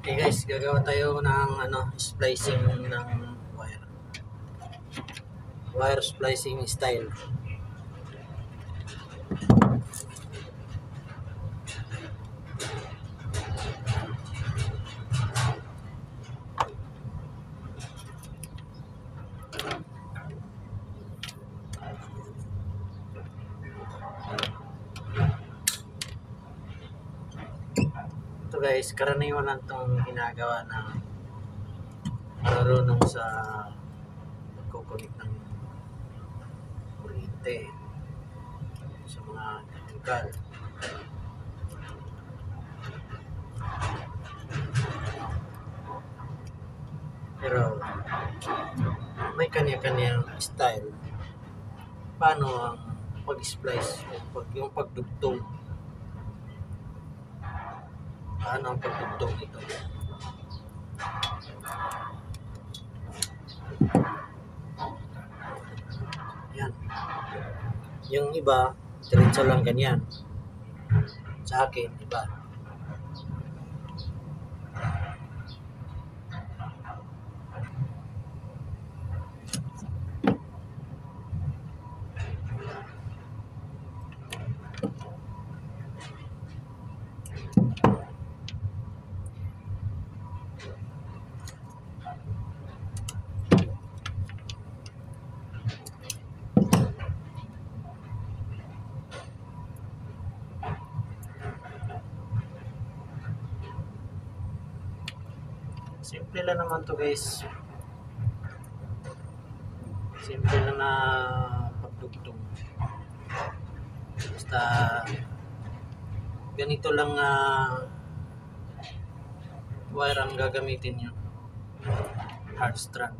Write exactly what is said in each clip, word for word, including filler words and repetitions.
Okay guys, gagawa tayo ng ano, splicing ng wire. Wire splicing style. Ito guys, karaniwan lang itong ginagawa na marunong sa pagkukunik ng kuryente sa mga chemical. Pero may kanya-kanyang style. Paano ang pag-splice, pag, yung pagdugtong? Paano ang pagdugtong nito? Yan. Yung iba, diretso lang ganyan. Sa akin, iba. Simple lang naman to guys. Simple lang na pagdugtong. Basta ganito lang uh, wire ang gagamitin nyo. Hard strand.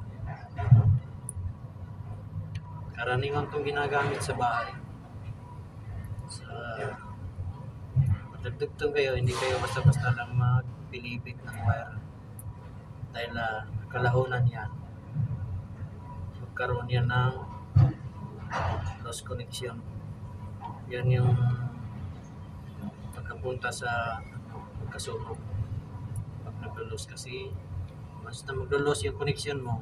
Karaniwan itong ginagamit sa bahay. Sa pagdugtong kayo, hindi kayo basta-basta lang magpilipit ng wire. Dahil uh, kalahunan yan, magkaroon yan ng loss connection. Yan yung pagkapunta sa pagkasunog. Pag nag-loss kasi, basta mag-loss yung connection mo,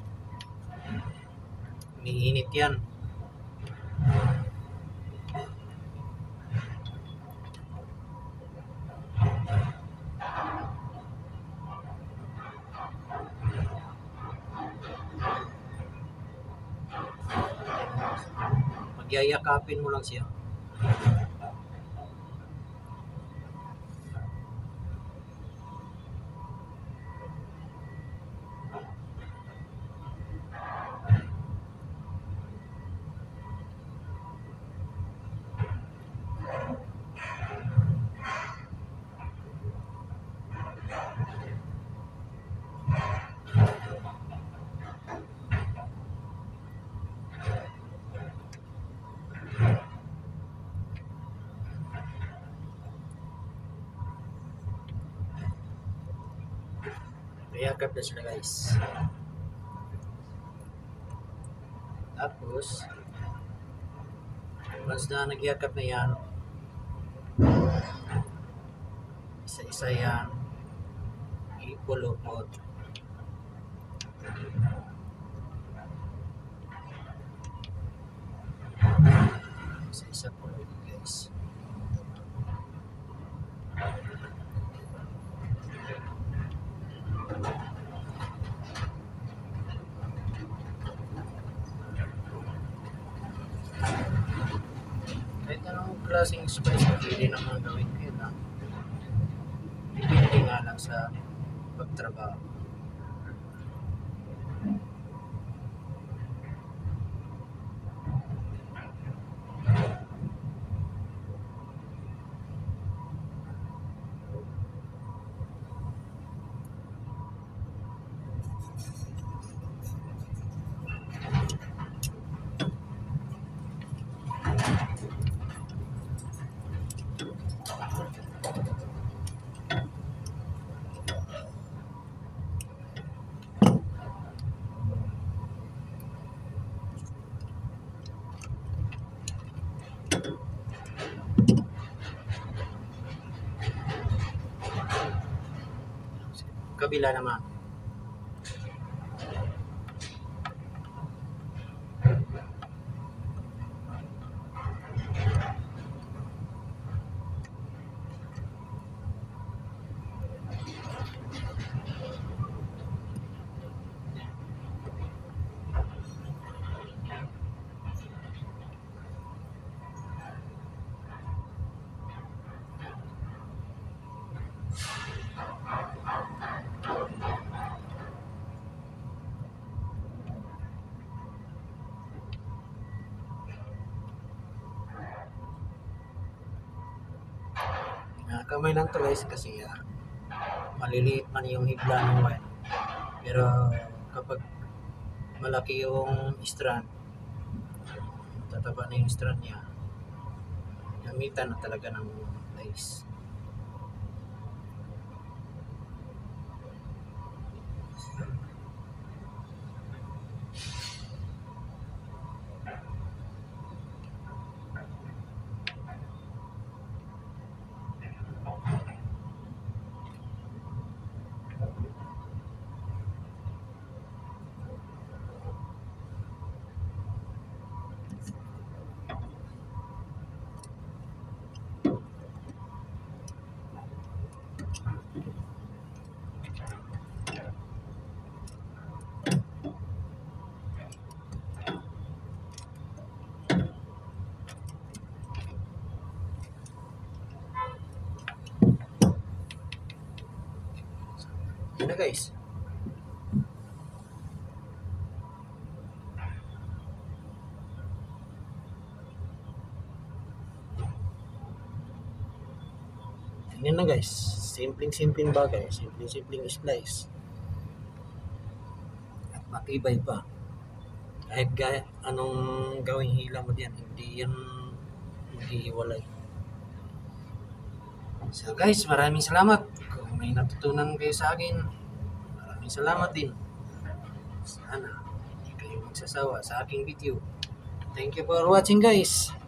umiinit yan. Magyayakapin mo lang siya. Yakap na sila guys. Tapos once na nagyakap na yan, isa-isa yan ipulupot. Isa-isa pulupot guys. Kahit anong klaseng spice na pwede naman gawin ko yun, ha? Depende nga lang sa pagtrabaho. kabila naman. Uh, kamay lang to guys kasi uh, maliliit man yung hibla ng wire. Pero kapag malaki yung strand, tataba na yung strand niya, gamitan na talaga ng lace. Yun na guys. Yan na guys. Simpleng-simpleng bagay. Simpleng-simpleng slice. At matibay pa. Kahit gaya, anong gawing hila mo diyan, hindi yan maghihiwalay. So guys, maraming salamat. Kung may natutunan kayo sa akin, maraming salamat din. Sana hindi kayo magsasawa sa aking video. Thank you for watching guys.